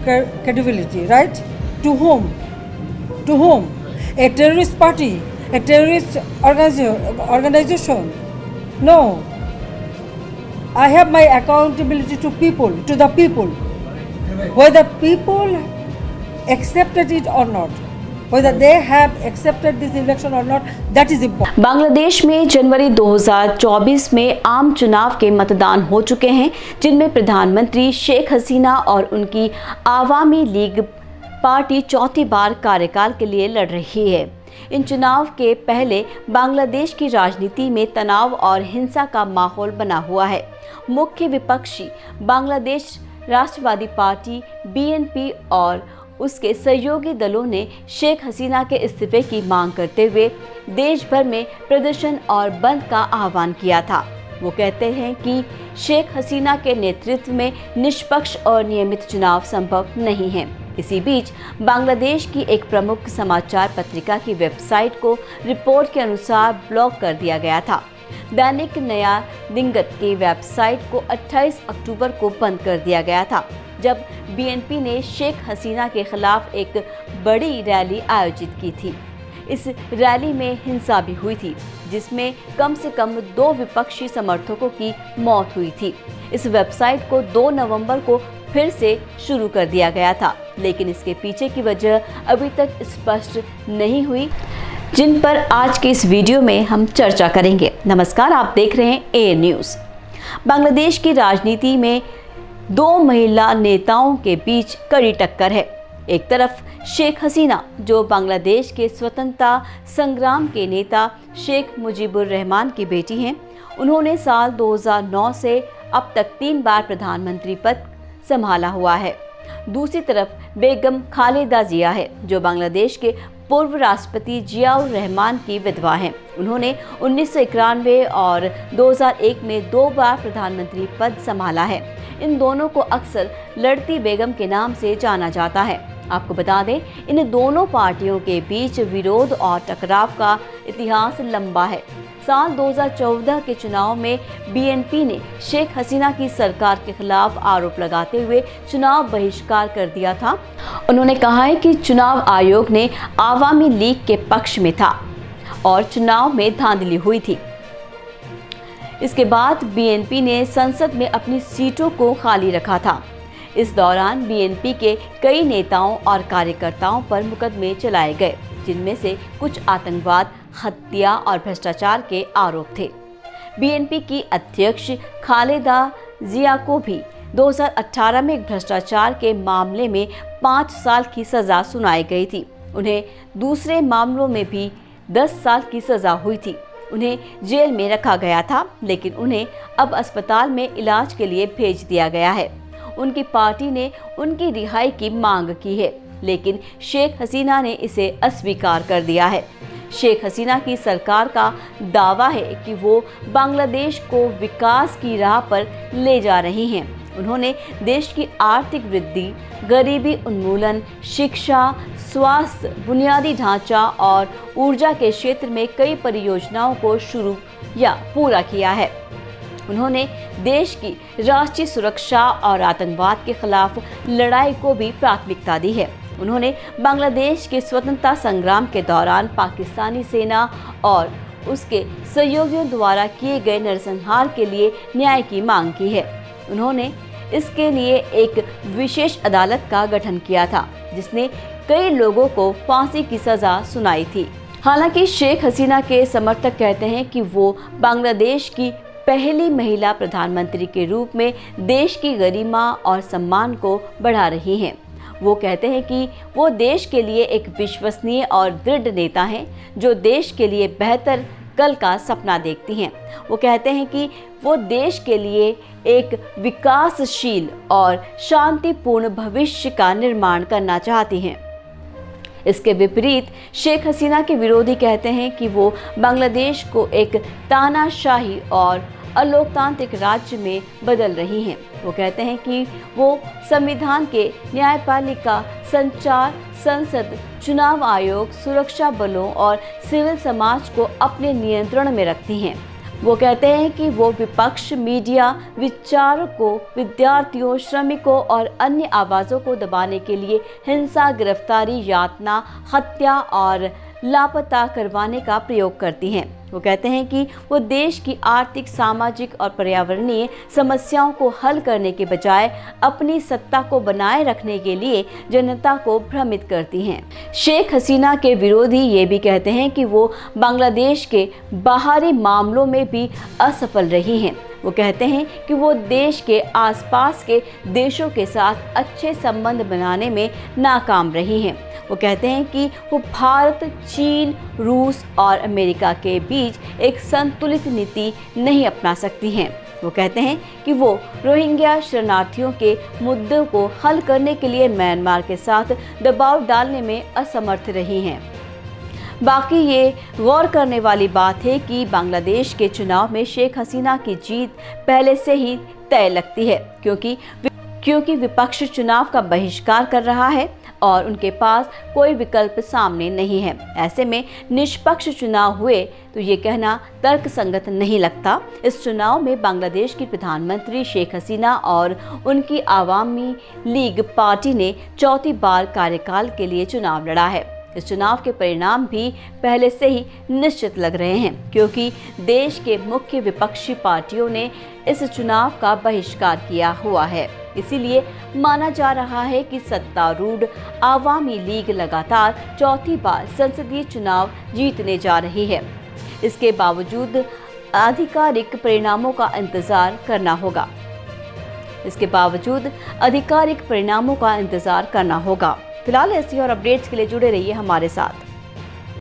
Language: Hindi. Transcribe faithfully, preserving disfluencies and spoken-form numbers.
credibility, right? To whom? To whom? A terrorist party, a terrorist organization? No. I have my accountability to people, to the people. Whether people accepted it or not, whether they have accepted this election or not, that is important. Bangladesh में जनवरी दो हज़ार चौबीस में आम चुनाव के मतदान हो चुके हैं, जिनमें प्रधानमंत्री शेख हसीना और उनकी आवामी लीग पार्टी चौथी बार कार्यकाल के लिए लड़ रही है। इन चुनाव के पहले बांग्लादेश की राजनीति में तनाव और हिंसा का माहौल बना हुआ है। मुख्य विपक्षी बांग्लादेश राष्ट्रवादी पार्टी बी एन पी और उसके सहयोगी दलों ने शेख हसीना के इस्तीफे की मांग करते हुए देश भर में प्रदर्शन और बंद का आह्वान किया था। वो कहते हैं कि शेख हसीना के नेतृत्व में निष्पक्ष और नियमित चुनाव संभव नहीं है। इसी बीच बांग्लादेश की एक प्रमुख समाचार पत्रिका की वेबसाइट को रिपोर्ट के अनुसार ब्लॉक कर दिया गया था। दैनिक नया दिंगत की वेबसाइट को अट्ठाईस अक्टूबर को बंद कर दिया गया था, जब बी एन पी ने शेख हसीना के खिलाफ एक बड़ी रैली आयोजित की थी। इस रैली में हिंसा भी हुई थी, जिसमें कम से कम दो विपक्षी समर्थकों की मौत हुई थी। इस वेबसाइट को दो नवंबर को फिर से शुरू कर दिया गया था, लेकिन इसके पीछे की वजह अभी तक स्पष्ट नहीं हुई, जिन पर आज के इस वीडियो में हम चर्चा करेंगे। नमस्कार, आप देख रहे हैं ए न्यूज़। बांग्लादेश की राजनीति में दो महिला नेताओं के बीच कड़ी टक्कर है। एक तरफ शेख हसीना, जो बांग्लादेश के स्वतंत्रता संग्राम के नेता शेख मुजीबुर रहमान की बेटी हैं। उन्होंने साल दो हज़ार नौ से अब तक तीन बार प्रधानमंत्री पद संभाला हुआ है। दूसरी तरफ बेगम खालिदा जिया है, जो बांग्लादेश के पूर्व राष्ट्रपति जियाउर रहमान की विधवा हैं। उन्होंने उन्नीस सौ इक्यानवे और दो हज़ार एक में दो बार प्रधानमंत्री पद संभाला है। इन दोनों को अक्सर लड़ती बेगम के नाम से जाना जाता है। आपको बता दें, इन दोनों पार्टियों के बीच विरोध और टकराव का इतिहास लंबा है। साल दो हज़ार चौदह के चुनाव में बी एन पी ने शेख हसीना की सरकार के खिलाफ आरोप लगाते हुए चुनाव बहिष्कार कर दिया था। उन्होंने कहा है कि चुनाव आयोग ने आवामी लीग के पक्ष में था और चुनाव में धांधली हुई थी। इसके बाद बी एन पी ने संसद में अपनी सीटों को खाली रखा था। इस दौरान बी एन पी के कई नेताओं और कार्यकर्ताओं पर मुकदमे चलाए गए, जिनमें से कुछ आतंकवाद, हत्या और भ्रष्टाचार के आरोप थे। बी एन पी की अध्यक्ष खालिदा जिया को भी दो हज़ार अठारह में भ्रष्टाचार के मामले में पाँच साल की सज़ा सुनाई गई थी। उन्हें दूसरे मामलों में भी दस साल की सज़ा हुई थी। उन्हें जेल में रखा गया था, लेकिन उन्हें अब अस्पताल में इलाज के लिए भेज दिया गया है। उनकी पार्टी ने उनकी रिहाई की मांग की है, लेकिन शेख हसीना ने इसे अस्वीकार कर दिया है। शेख हसीना की सरकार का दावा है कि वो बांग्लादेश को विकास की राह पर ले जा रही हैं। उन्होंने देश की आर्थिक वृद्धि, गरीबी उन्मूलन, शिक्षा, स्वास्थ्य, बुनियादी ढांचा और ऊर्जा के क्षेत्र में कई परियोजनाओं को शुरू या पूरा किया है। उन्होंने देश की राष्ट्रीय सुरक्षा और आतंकवाद के खिलाफ लड़ाई को भी प्राथमिकता दी है। उन्होंने बांग्लादेश के स्वतंत्रता संग्राम के दौरान पाकिस्तानी सेना और उसके सहयोगियों द्वारा किए गए नरसंहार के लिए न्याय की मांग की है। उन्होंने इसके लिए एक विशेष अदालत का गठन किया था, जिसने कई लोगों को फांसी की सज़ा सुनाई थी। हालांकि शेख हसीना के समर्थक कहते हैं कि वो बांग्लादेश की पहली महिला प्रधानमंत्री के रूप में देश की गरिमा और सम्मान को बढ़ा रही हैं। वो कहते हैं कि वो देश के लिए एक विश्वसनीय और दृढ़ नेता हैं, जो देश के लिए बेहतर कल का सपना देखती हैं। वो कहते हैं कि वो देश के लिए एक विकासशील और शांतिपूर्ण भविष्य का निर्माण करना चाहती हैं। इसके विपरीत शेख हसीना के विरोधी कहते हैं कि वो बांग्लादेश को एक तानाशाही और अलोकतांत्रिक राज्य में बदल रही हैं। वो कहते हैं कि वो संविधान के न्यायपालिका, संचार, संसद, चुनाव आयोग, सुरक्षा बलों और सिविल समाज को अपने नियंत्रण में रखती हैं। वो कहते हैं कि वो विपक्ष, मीडिया, विचारकों, विद्यार्थियों, श्रमिकों और अन्य आवाज़ों को दबाने के लिए हिंसा, गिरफ्तारी, यातना, हत्या और लापता करवाने का प्रयोग करती हैं। वो कहते हैं कि वो देश की आर्थिक, सामाजिक और पर्यावरणीय समस्याओं को हल करने के बजाय अपनी सत्ता को बनाए रखने के लिए जनता को भ्रमित करती हैं। शेख हसीना के विरोधी ये भी कहते हैं कि वो बांग्लादेश के बाहरी मामलों में भी असफल रही हैं। वो कहते हैं कि वो देश के आसपास के देशों के साथ अच्छे संबंध बनाने में नाकाम रही हैं। वो कहते हैं कि वो भारत, चीन, रूस और अमेरिका के बीच एक संतुलित नीति नहीं अपना सकती हैं। वो कहते हैं कि वो रोहिंग्या शरणार्थियों के मुद्दों को हल करने के लिए म्यांमार के साथ दबाव डालने में असमर्थ रही हैं। बाकी ये गौर करने वाली बात है कि बांग्लादेश के चुनाव में शेख हसीना की जीत पहले से ही तय लगती है, क्योंकि क्योंकि विपक्ष चुनाव का बहिष्कार कर रहा है और उनके पास कोई विकल्प सामने नहीं है। ऐसे में निष्पक्ष चुनाव हुए तो ये कहना तर्कसंगत नहीं लगता। इस चुनाव में बांग्लादेश की प्रधानमंत्री शेख हसीना और उनकी आवामी लीग पार्टी ने चौथी बार कार्यकाल के लिए चुनाव लड़ा है। इस चुनाव के परिणाम भी पहले से ही निश्चित लग रहे हैं, क्योंकि देश के मुख्य विपक्षी पार्टियों ने इस चुनाव का बहिष्कार किया हुआ है। इसीलिए माना जा रहा है कि सत्तारूढ़ आवामी लीग लगातार चौथी बार संसदीय चुनाव जीतने जा रही है। इसके बावजूद आधिकारिक परिणामों का इंतजार करना होगा इसके बावजूद आधिकारिक परिणामों का इंतजार करना होगा। फिलहाल ऐसी और अपडेट्स के लिए जुड़े रहिए हमारे साथ।